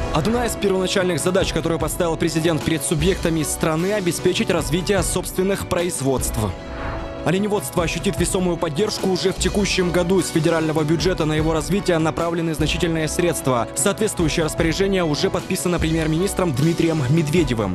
Одна из первоначальных задач, которую поставил президент перед субъектами страны, обеспечить развитие собственных производств. Оленеводство ощутит весомую поддержку уже в текущем году. Из федерального бюджета на его развитие направлены значительные средства. Соответствующее распоряжение уже подписано премьер-министром Дмитрием Медведевым.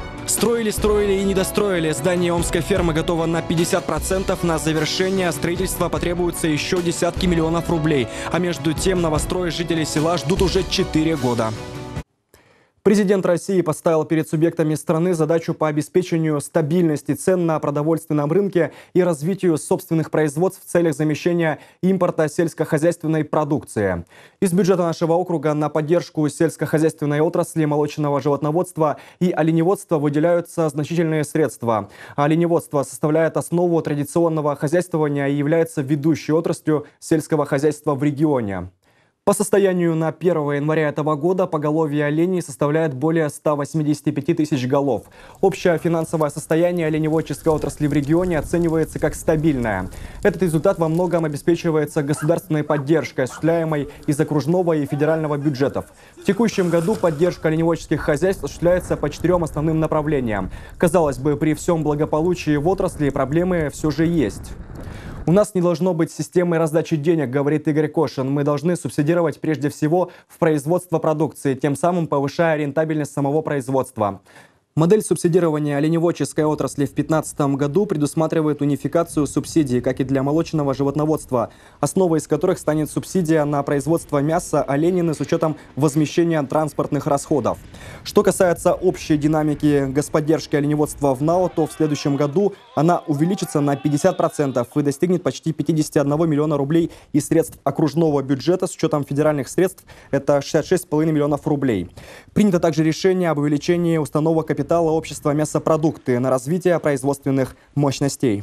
Строили и не достроили. Здание Омской фермы готово на 50%. На завершение строительства потребуется еще десятки миллионов рублей. А между тем новострой жители села ждут уже 4 года. Президент России поставил перед субъектами страны задачу по обеспечению стабильности цен на продовольственном рынке и развитию собственных производств в целях замещения импорта сельскохозяйственной продукции. Из бюджета нашего округа на поддержку сельскохозяйственной отрасли, молочного животноводства и оленеводства выделяются значительные средства. Оленеводство составляет основу традиционного хозяйствования и является ведущей отраслью сельского хозяйства в регионе. По состоянию на 1 января этого года поголовье оленей составляет более 185 тысяч голов. Общее финансовое состояние оленеводческой отрасли в регионе оценивается как стабильное. Этот результат во многом обеспечивается государственной поддержкой, осуществляемой из окружного и федерального бюджетов. В текущем году поддержка оленеводческих хозяйств осуществляется по 4 основным направлениям. Казалось бы, при всем благополучии в отрасли проблемы все же есть. У нас не должно быть системы раздачи денег, говорит Игорь Кошин. Мы должны субсидировать прежде всего в производство продукции, тем самым повышая рентабельность самого производства. Модель субсидирования оленеводческой отрасли в 2015 году предусматривает унификацию субсидий, как и для молочного животноводства, основой из которых станет субсидия на производство мяса оленины с учетом возмещения транспортных расходов. Что касается общей динамики господдержки оленеводства в НАО, то в следующем году она увеличится на 50% и достигнет почти 51 миллиона рублей из средств окружного бюджета с учетом федеральных средств – это 66,5 миллионов рублей. Принято также решение об увеличении установок капитала общества «Мясопродукты» на развитие производственных мощностей.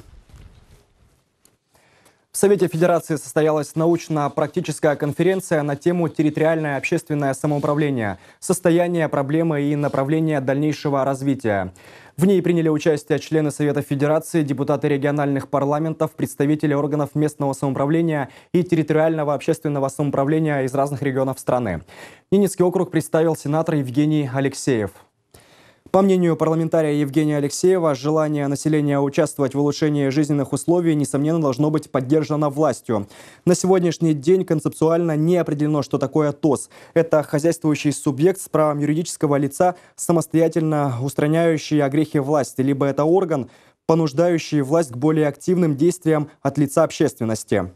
В Совете Федерации состоялась научно-практическая конференция на тему «Территориальное общественное самоуправление. Состояние, проблемы и направления дальнейшего развития». В ней приняли участие члены Совета Федерации, депутаты региональных парламентов, представители органов местного самоуправления и территориального общественного самоуправления из разных регионов страны. Ненецкий округ представил сенатор Евгений Алексеев. По мнению парламентария Евгения Алексеева, желание населения участвовать в улучшении жизненных условий, несомненно, должно быть поддержано властью. На сегодняшний день концептуально не определено, что такое ТОС. Это хозяйствующий субъект с правом юридического лица, самостоятельно устраняющий огрехи власти, либо это орган, понуждающий власть к более активным действиям от лица общественности.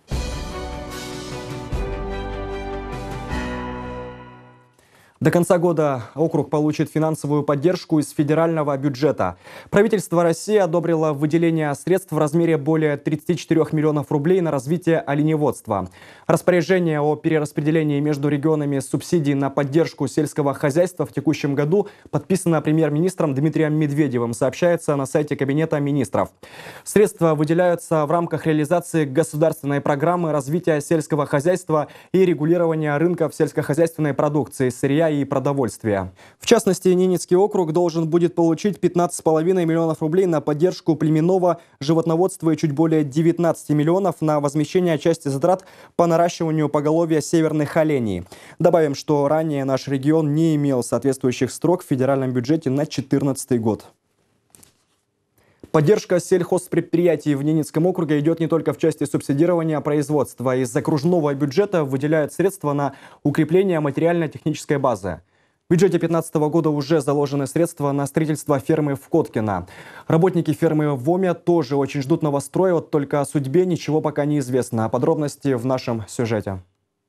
До конца года округ получит финансовую поддержку из федерального бюджета. Правительство России одобрило выделение средств в размере более 34 миллионов рублей на развитие оленеводства. Распоряжение о перераспределении между регионами субсидий на поддержку сельского хозяйства в текущем году подписано премьер-министром Дмитрием Медведевым, сообщается на сайте Кабинета министров. Средства выделяются в рамках реализации государственной программы развития сельского хозяйства и регулирования рынков сельскохозяйственной продукции, сырья и продовольствия. В частности, Ненецкий округ должен будет получить 15,5 миллионов рублей на поддержку племенного животноводства и чуть более 19 миллионов на возмещение части затрат по наращиванию поголовья северных оленей. Добавим, что ранее наш регион не имел соответствующих строк в федеральном бюджете на 2014 год. Поддержка сельхозпредприятий в Ненецком округе идет не только в части субсидирования производства. Из окружного бюджета выделяют средства на укрепление материально-технической базы. В бюджете 2015 года уже заложены средства на строительство фермы в Коткино. Работники фермы в Оме тоже очень ждут новостроя, вот только о судьбе ничего пока не известно. Подробности в нашем сюжете.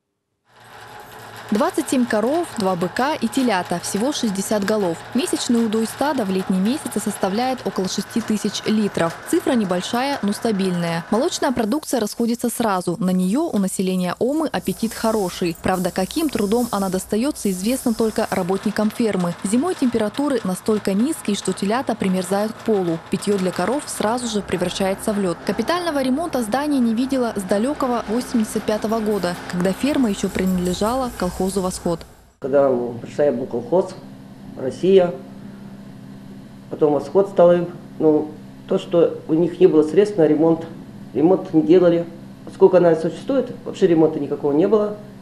27 коров, 2 быка и телята, всего 60 голов. Месячный удой стада в летние месяцы составляет около 6 тысяч литров. Цифра небольшая, но стабильная. Молочная продукция расходится сразу. На нее у населения Омы аппетит хороший. Правда, каким трудом она достается, известно только работникам фермы. Зимой температуры настолько низкие, что телята примерзают к полу. Питье для коров сразу же превращается в лед. Капитального ремонта здания не видела с далекого 1985 года, когда ферма еще принадлежала колхозу «Восход». Когда пришла я, был колхоз, Россия, потом «Восход» стал им. Ну, то, что у них не было средств на ремонт не делали. Сколько она существует, вообще ремонта никакого не было.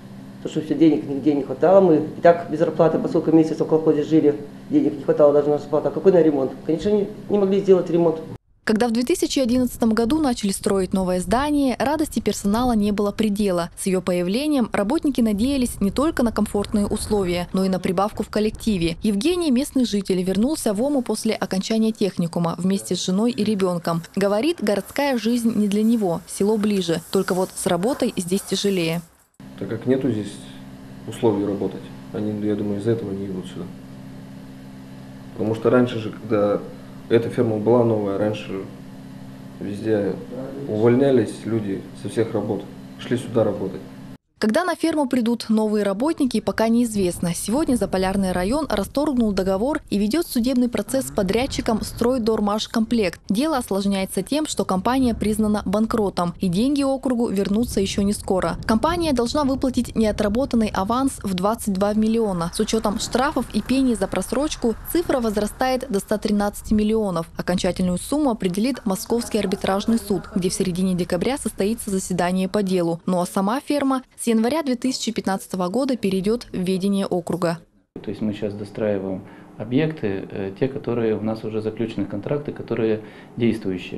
то, что все денег нигде не хватало. Мы и так без зарплаты, поскольку месяц в колхозе жили, денег не хватало даже на зарплату. А какой на ремонт? Конечно, не могли сделать ремонт. Когда в 2011 году начали строить новое здание, радости персонала не было предела. С ее появлением работники надеялись не только на комфортные условия, но и на прибавку в коллективе. Евгений, местный житель, вернулся в Ому после окончания техникума вместе с женой и ребенком. Говорит, городская жизнь не для него, село ближе, только вот с работой здесь тяжелее. Так как нету здесь условий работать, они, я думаю, из-за этого не идут сюда. Потому что раньше же, когда эта ферма была новая, раньше везде увольнялись люди со всех работ, шли сюда работать. Когда на ферму придут новые работники, пока неизвестно. Сегодня Заполярный район расторгнул договор и ведет судебный процесс с подрядчиком «Стройдормашкомплект». Дело осложняется тем, что компания признана банкротом, и деньги округу вернутся еще не скоро. Компания должна выплатить неотработанный аванс в 22 миллиона. С учетом штрафов и пений за просрочку цифра возрастает до 113 миллионов. Окончательную сумму определит Московский арбитражный суд, где в середине декабря состоится заседание по делу. Ну а сама ферма с января 2015 года перейдет в ведение округа. То есть мы сейчас достраиваем объекты, те, которые у нас уже заключены контракты, которые действующие.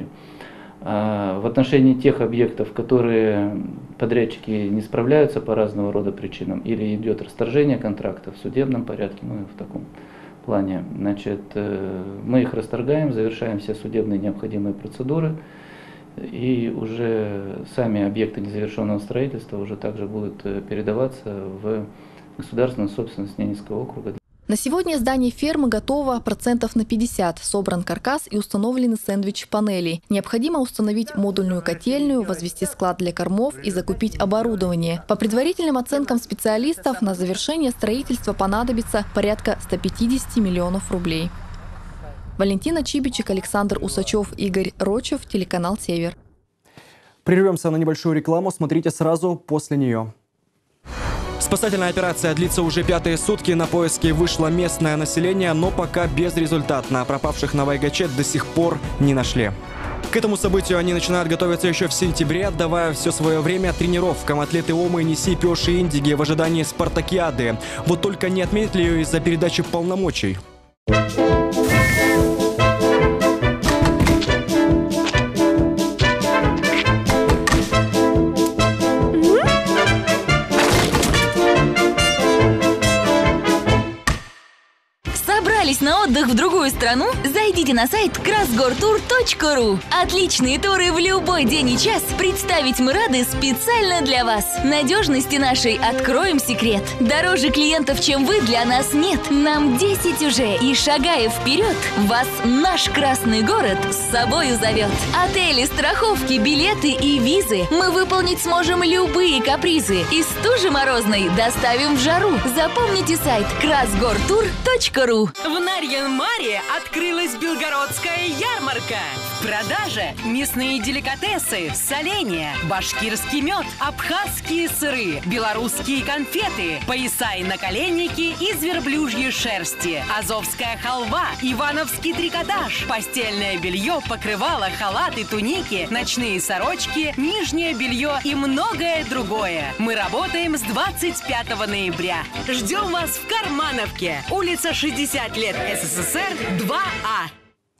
В отношении тех объектов, которые подрядчики не справляются по разного рода причинам, или идет расторжение контракта в судебном порядке, мы в таком плане, значит, мы их расторгаем, завершаем все судебные необходимые процедуры. И уже сами объекты незавершенного строительства уже также будут передаваться в государственную собственность Ненецкого округа. На сегодня здание фермы готово процентов на 50. Собран каркас и установлены сэндвич-панели. Необходимо установить модульную котельную, возвести склад для кормов и закупить оборудование. По предварительным оценкам специалистов, на завершение строительства понадобится порядка 150 миллионов рублей. Валентина Чибичек, Александр Усачев, Игорь Рочев, телеканал «Север». Прервемся на небольшую рекламу, смотрите сразу после нее. Спасательная операция длится уже 5-е сутки. На поиски вышло местное население, но пока безрезультатно. Пропавших на Вайгаче до сих пор не нашли. К этому событию они начинают готовиться еще в сентябре, отдавая все свое время тренировкам. Атлеты Омы неси Пёши и Индиги в ожидании спартакиады. Вот только не отметили ее из-за передачи полномочий. На отдых в другую страну? Зайдите на сайт krasgortour.ru. Отличные туры в любой день и час представить мы рады специально для вас. Надежности нашей откроем секрет. Дороже клиентов, чем вы, для нас нет. Нам 10 уже, и шагая вперед, вас наш красный город с собою зовет. Отели, страховки, билеты и визы. Мы выполнить сможем любые капризы. Из стужи морозной доставим в жару. Запомните сайт krasgortour.ru. В Нарьян-Маре открылась Белгородская ярмарка. В продаже мясные деликатесы, соленья, башкирский мед, абхазские сыры, белорусские конфеты, пояса и наколенники из верблюжьей шерсти, азовская халва, ивановский трикотаж, постельное белье, покрывало, халаты, туники, ночные сорочки, нижнее белье и многое другое. Мы работаем с 25 ноября. Ждем вас в Кармановке, улица 60 лет СССР, 2А.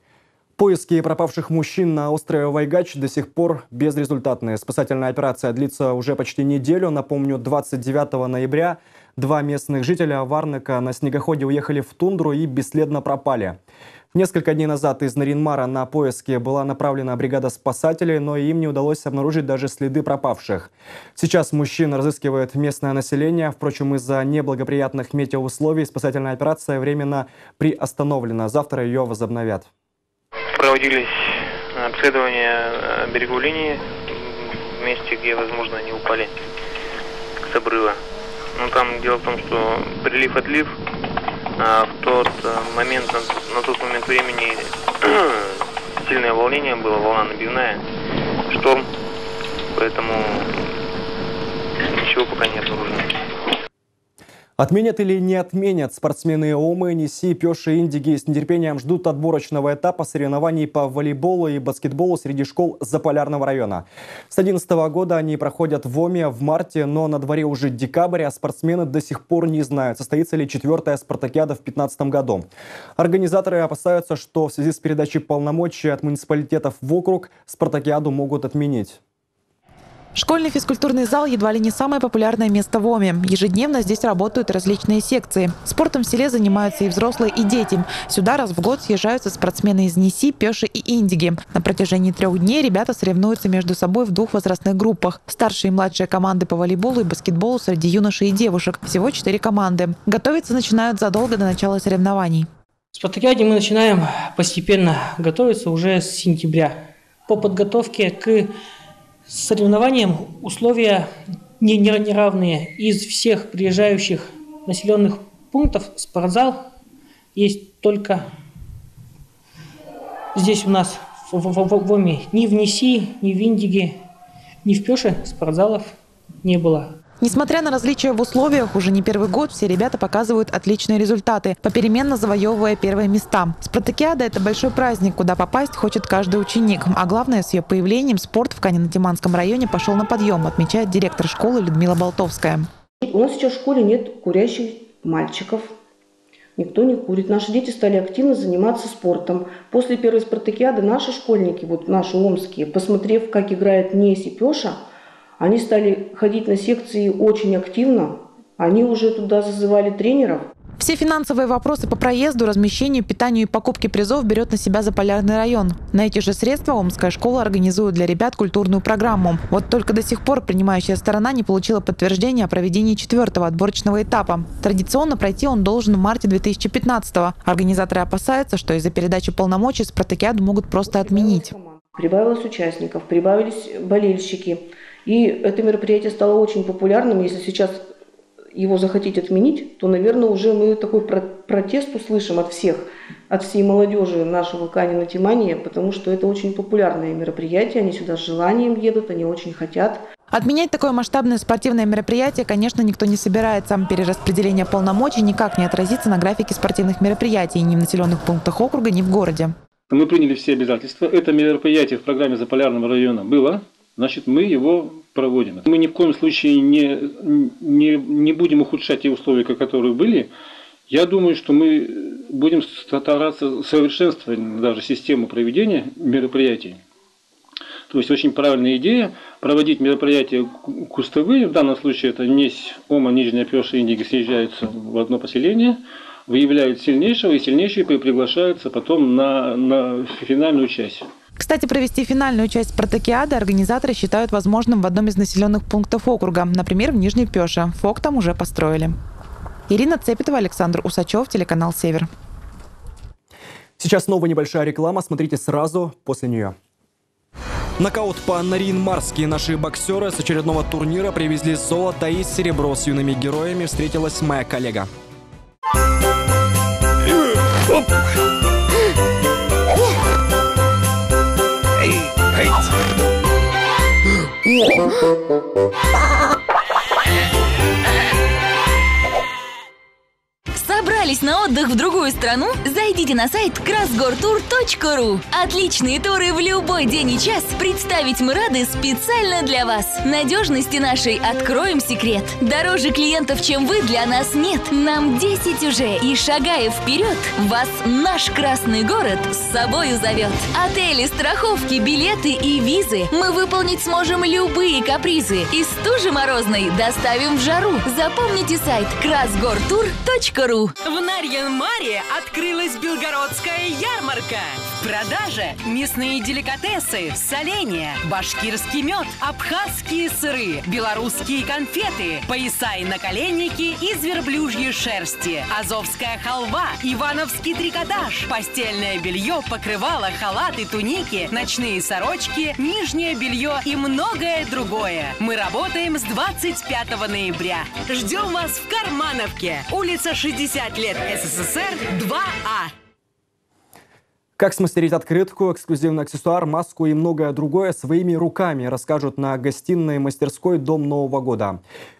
Поиски пропавших мужчин на острове Вайгач до сих пор безрезультатные. Спасательная операция длится уже почти неделю. Напомню, 29 ноября 2 местных жителя Варнека на снегоходе уехали в тундру и бесследно пропали. Несколько дней назад из Нарьян-Мара на поиски была направлена бригада спасателей, но им не удалось обнаружить даже следы пропавших. Сейчас мужчин разыскивает местное население. Впрочем, из-за неблагоприятных метеоусловий спасательная операция временно приостановлена. Завтра ее возобновят. Проводились обследования береговой линии в месте, где, возможно, они упали с обрыва. Но там дело в том, что прилив-отлив, а в тот момент, на тот момент времени сильное волнение было, волна набивная, шторм, поэтому ничего пока не обнаружено. Отменят или не отменят? Спортсмены ОМы, НИСИ, Пёши и Индиги с нетерпением ждут отборочного этапа соревнований по волейболу и баскетболу среди школ Заполярного района. С 2011 года они проходят в ОМе в марте, но на дворе уже декабрь, а спортсмены до сих пор не знают, состоится ли 4-я спартакиада в 2015 году. Организаторы опасаются, что в связи с передачей полномочий от муниципалитетов в округ спартакиаду могут отменить. Школьный физкультурный зал едва ли не самое популярное место в ОМе. Ежедневно здесь работают различные секции. Спортом в селе занимаются и взрослые, и дети. Сюда раз в год съезжаются спортсмены из НИСИ, Пёши и Индиги. На протяжении 3 дней ребята соревнуются между собой в 2 возрастных группах. Старшие и младшие команды по волейболу и баскетболу среди юношей и девушек. Всего 4 команды. Готовиться начинают задолго до начала соревнований. В спартакиаде мы начинаем постепенно готовиться уже с сентября. По подготовке к соревнованиям условия неравные. Из всех приезжающих населенных пунктов спортзал есть только здесь у нас в ОМе. Ни в НИСИ, ни в Индиге, ни в Пёше спортзалов не было. Несмотря на различия в условиях, уже не первый год все ребята показывают отличные результаты, попеременно завоевывая первые места. Спартакиада – это большой праздник, куда попасть хочет каждый ученик. А главное, с ее появлением спорт в Канино-Тиманском районе пошел на подъем, отмечает директор школы Людмила Болтовская. У нас сейчас в школе нет курящих мальчиков. Никто не курит. Наши дети стали активно заниматься спортом. После первой спартакиады наши школьники, вот наши омские, посмотрев, как играет НИС и Пёша, они стали ходить на секции очень активно. Они уже туда зазывали тренеров. Все финансовые вопросы по проезду, размещению, питанию и покупке призов берет на себя Заполярный район. На эти же средства омская школа организует для ребят культурную программу. Вот только до сих пор принимающая сторона не получила подтверждения о проведении 4-го отборочного этапа. Традиционно пройти он должен в марте 2015-го. Организаторы опасаются, что из-за передачи полномочий спартакиаду могут просто отменить. Прибавилось участников, прибавились болельщики. И это мероприятие стало очень популярным. Если сейчас его захотеть отменить, то, наверное, уже мы такой протест услышим от всех, от всей молодежи нашего Канино-Тимания, потому что это очень популярное мероприятие. Они сюда с желанием едут, они очень хотят. Отменять такое масштабное спортивное мероприятие, конечно, никто не собирается. Перераспределение полномочий никак не отразится на графике спортивных мероприятий ни в населенных пунктах округа, ни в городе. Мы приняли все обязательства. Это мероприятие в программе Заполярного района было. Значит, мы его проводим. Мы ни в коем случае не будем ухудшать те условия, которые были. Я думаю, что мы будем стараться совершенствовать даже систему проведения мероприятий. То есть очень правильная идея проводить мероприятия кустовые. В данном случае это НИС, ОМа, Нижняя Пёша и Индиги съезжаются в одно поселение, выявляют сильнейшего, и сильнейшие приглашаются потом на финальную часть. Кстати, провести финальную часть спартакиады организаторы считают возможным в одном из населенных пунктов округа, например, в Нижней Пёше. ФОК там уже построили. Ирина Цепетова, Александр Усачев, телеканал «Север». Сейчас снова небольшая реклама, смотрите сразу после нее. Нокаут по-нарьян-марски. Наши боксеры с очередного турнира привезли золото и серебро. С юными героями встретилась моя коллега. Собрались на отдых в другую страну? Зайдите на сайт krasgortour.ru. Отличные туры в любой день и час представить мы рады специально для вас. Надежности нашей откроем секрет. Дороже клиентов, чем вы, для нас нет. Нам 10 уже. И шагая вперед, вас наш красный город с собою зовет. Отели, страховки, билеты и визы. Мы выполнить сможем любые капризы. Из стужи морозной доставим в жару. Запомните сайт krasgortour.ru. В Нарьян-Маре открылась Белгородская ярмарка. В продаже мясные деликатесы, соленья, башкирский мед, абхазские сыры, белорусские конфеты, пояса и наколенники из верблюжьей шерсти, азовская халва, ивановский трикотаж, постельное белье, покрывало, халаты, туники, ночные сорочки, нижнее белье и многое другое. Мы работаем с 25 ноября. Ждем вас в Кармановке, улица 60 лет СССР, 2А. Как смастерить открытку, эксклюзивный аксессуар, маску и многое другое своими руками расскажут на гостиной мастерской «Дом Нового года».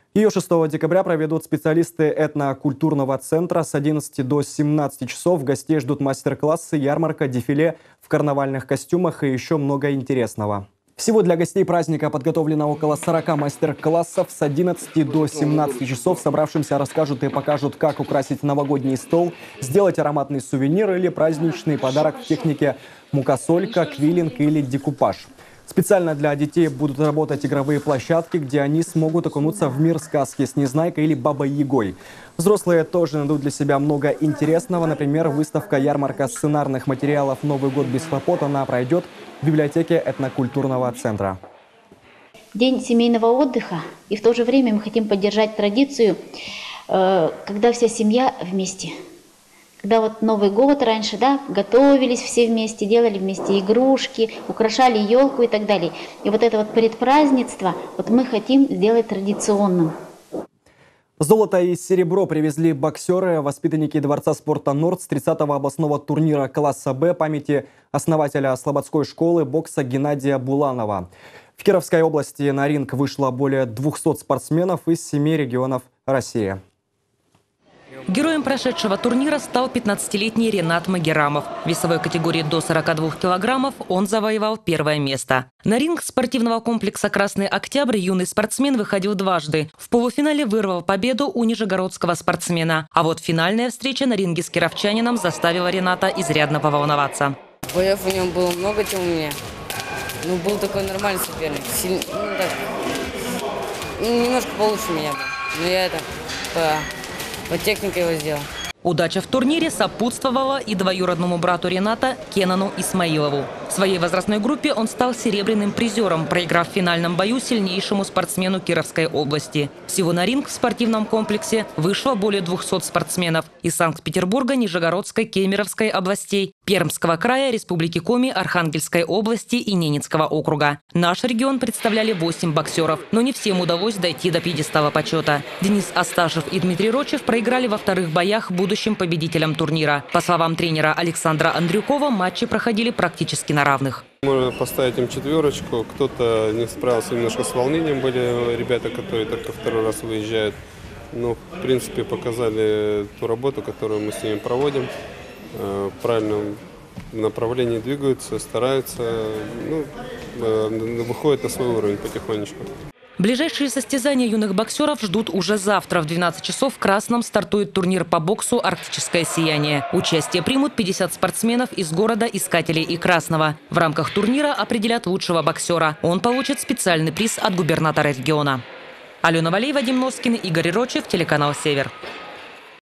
Ее 6 декабря проведут специалисты этнокультурного центра. С 11 до 17 часов гостей ждут мастер-классы, ярмарка, дефиле в карнавальных костюмах и еще много интересного. Всего для гостей праздника подготовлено около 40 мастер-классов. С 11 до 17 часов собравшимся расскажут и покажут, как украсить новогодний стол, сделать ароматный сувенир или праздничный подарок в технике мукосолька, квиллинг или декупаж. Специально для детей будут работать игровые площадки, где они смогут окунуться в мир сказки с Незнайкой или Бабой-Ягой. Взрослые тоже найдут для себя много интересного. Например, выставка-ярмарка сценарных материалов «Новый год без хлопот». Она пройдет в библиотеке этнокультурного центра. День семейного отдыха. И в то же время мы хотим поддержать традицию, когда вся семья вместе. Когда вот Новый год раньше, да, готовились все вместе, делали вместе игрушки, украшали елку и так далее. И вот это вот предпразднество, вот мы хотим сделать традиционным. Золото и серебро привезли боксеры, воспитанники Дворца спорта «Норд» с 30-го областного турнира класса «Б» памяти основателя Слободской школы бокса Геннадия Буланова. В Кировской области на ринг вышло более 200 спортсменов из 7 регионов России. Героем прошедшего турнира стал 15-летний Ренат Магерамов. В весовой категории до 42 килограммов он завоевал первое место. На ринг спортивного комплекса «Красный Октябрь» юный спортсмен выходил дважды. В полуфинале вырвал победу у нижегородского спортсмена. А вот финальная встреча на ринге с кировчанином заставила Рената изрядно поволноваться. Боев у него было много, чем у меня. Ну, был такой нормальный соперник. Немножко получше меня был. Но я по технике его сделал. Удача в турнире сопутствовала и двоюродному брату Рената Кенану Исмаилову. В своей возрастной группе он стал серебряным призером, проиграв в финальном бою сильнейшему спортсмену Кировской области. Всего на ринг в спортивном комплексе вышло более 200 спортсменов из Санкт-Петербурга, Нижегородской, Кемеровской областей, Пермского края, Республики Коми, Архангельской области и Ненецкого округа. Наш регион представляли 8 боксеров, но не всем удалось дойти до пьедестала почета. Денис Асташев и Дмитрий Рочев проиграли во вторых боях будущим победителям турнира. По словам тренера Александра Андрюкова, матчи проходили практически на равных. Можно поставить им четверочку. Кто-то не справился немножко с волнением. Были ребята, которые только второй раз выезжают. Но, в принципе, показали ту работу, которую мы с ними проводим. В правильном направлении двигаются, стараются, выходят на свой уровень потихонечку. Ближайшие состязания юных боксеров ждут уже завтра. В 12 часов в Красном стартует турнир по боксу «Арктическое сияние». Участие примут 50 спортсменов из города Искателей и Красного. В рамках турнира определят лучшего боксера. Он получит специальный приз от губернатора региона. Алена Валей, Вадим Носкин, Игорь Рочев, телеканал «Север».